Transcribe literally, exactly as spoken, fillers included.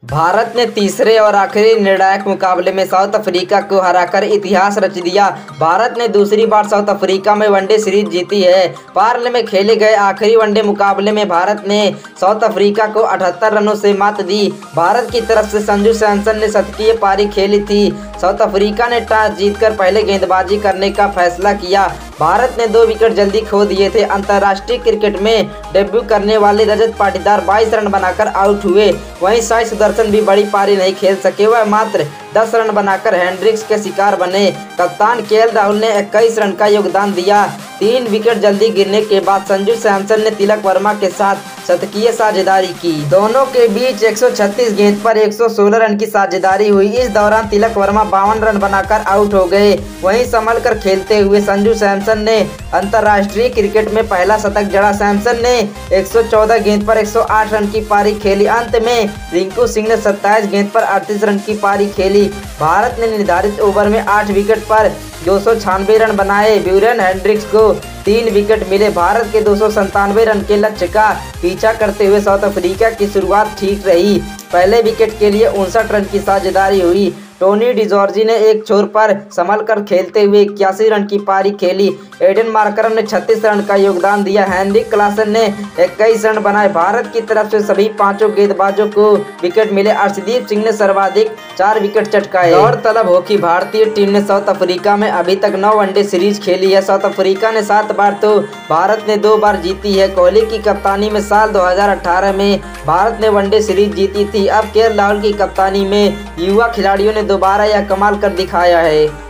भारत ने तीसरे और आखिरी निर्णायक मुकाबले में साउथ अफ्रीका को हराकर इतिहास रच दिया। भारत ने दूसरी बार साउथ अफ्रीका में वनडे सीरीज जीती है। पार्ल में खेले गए आखिरी वनडे मुकाबले में भारत ने साउथ अफ्रीका को अठहत्तर रनों से मात दी। भारत की तरफ से संजू सैमसन ने शतकीय पारी खेली थी। साउथ अफ्रीका ने टॉस जीतकर पहले गेंदबाजी करने का फैसला किया। भारत ने दो विकेट जल्दी खो दिए थे। अंतर्राष्ट्रीय क्रिकेट में डेब्यू करने वाले रजत पाटीदार बाईस रन बनाकर आउट हुए। वहीं साई सुदर्शन भी बड़ी पारी नहीं खेल सके, वह मात्र दस रन बनाकर हैंड्रिक्स के शिकार बने। कप्तान केएल राहुल ने इक्कीस रन का योगदान दिया। तीन विकेट जल्दी गिरने के बाद संजू सैमसन ने तिलक वर्मा के साथ शतकीय साझेदारी की। दोनों के बीच एक सौ छत्तीस गेंद पर एक सौ सोलह रन की साझेदारी हुई। इस दौरान तिलक वर्मा बावन रन बनाकर आउट हो गए। वहीं संभल कर खेलते हुए संजू सैमसन ने अंतर्राष्ट्रीय क्रिकेट में पहला शतक जड़ा। सैमसन ने एक सौ चौदह गेंद पर एक सौ आठ रन की पारी खेली। अंत में रिंकू सिंह ने सत्ताईस गेंद पर अड़तीस रन की पारी खेली। भारत ने निर्धारित ओवर में आठ विकेट पर दो सौ छियानवे रन बनाए। ब्यूरेन हैंड्रिक्स को तीन विकेट मिले। भारत के दो सौ संतानवे रन के लक्ष्य का पीछा करते हुए साउथ अफ्रीका की शुरुआत ठीक रही। पहले विकेट के लिए उनसठ रन की साझेदारी हुई। टोनी डिजॉर्जी ने एक छोर पर संभल कर खेलते हुए इक्यासी रन की पारी खेली। एडन मार्करम ने छत्तीस रन का योगदान दिया। हेनरिक क्लासन ने इक्कीस रन बनाए। भारत की तरफ से सभी पांचों गेंदबाजों को विकेट मिले। अर्शदीप सिंह ने सर्वाधिक चार विकेट चटकाए। गौरतलब हो कि भारतीय टीम ने साउथ अफ्रीका में अभी तक नौ वनडे सीरीज खेली है। साउथ अफ्रीका ने सात बार तो भारत ने दो बार जीती है। कोहली की कप्तानी में साल दो हज़ार अठारह में भारत ने वनडे सीरीज जीती थी। अब केएल राहुल की कप्तानी में युवा खिलाड़ियों ने दोबारा यह कमाल कर दिखाया है।